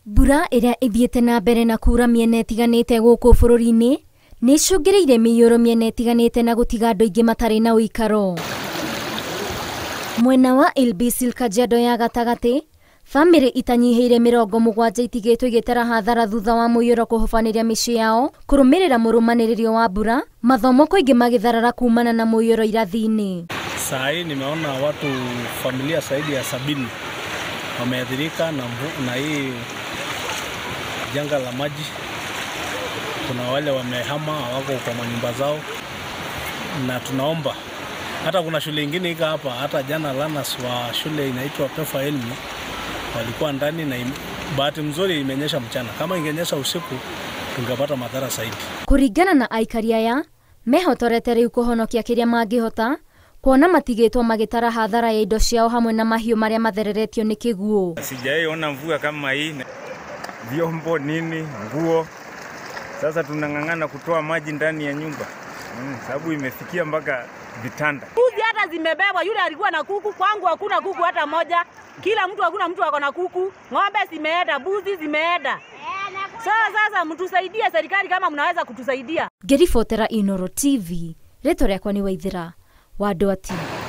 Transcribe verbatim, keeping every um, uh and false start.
Mbura iria ithiete na mbere na kura miena itiganite guku bururi-ini ni icungireire miyuro miena itiganite na gutiga andu aingi matari na uikaro. Mwena wa Ilbisil Kajiado ya gatagati, family itanyihiire mirongo mugwanja itigitwo igitera hathara thutha wa muyuro kuhofaniria micii yao kurumirira murumaniririo wa mbura, mathomo kuingi magitharara kumana na muyuro irathi-ini. Saa hii nimeona watu familia zaidi ya sabini wameathirika na, na hii janga la maji. Kuna wale wamehama wako kwa manyumba zao, na tunaomba hata kuna shule nyingine ika hapa, hata jana lanas wa shule inaitwa Pefa Elmi walikuwa ndani, na bahati mzuri imenyesha mchana. Kama ingenyesha usiku tungepata madhara zaidi. Kuringana na aikari aya, mehotorete riu kuhonokia kiria mangihota kuona matigitwo magitara hathara ya indo ciao hamwe na mahiu maria mathereretio ni kiguo. Sijaiona mvua kama hii, vyombo nini, nguo. Sasa tunang'ang'ana kutoa maji ndani ya nyumba, mm, sababu imefikia mpaka vitanda. Kuku hata zimebebwa, yule alikuwa na kuku, kwangu hakuna kuku hata moja. Kila mtu hakuna mtu ako na kuku, ng'ombe zimeenda, buzi zimeenda. So sasa mtusaidie serikali kama mnaweza kutusaidia. Ngiribotera Inooro T V, rĩtwa rĩakwa nĩ Waithĩra wa Ndwati.